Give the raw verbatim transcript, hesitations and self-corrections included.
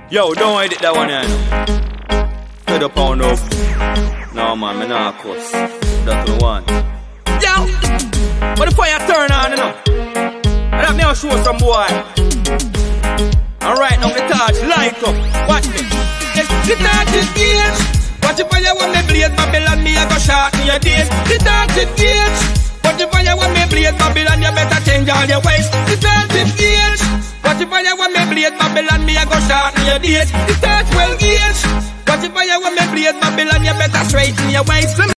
Yo, don't edit that one, yeah. Fed up on up. No, man, me nah cuss. That's the one. Yo! But the fire turn on, you know. And let me now show some boy. Alright, now the torch light up. Watch me. Yes, the torch is gauge. Watch the fire when me blaze Babylon, me a go shot in your days. The torch is gauge. Watch the fire when me blaze Babylon, you better change all your ways. The torch is gauge. Watch the fire when me blaze Babylon, me a go shot in your days. The torch well gauge. Watch the fire when me blaze Babylon, you better straighten your ways.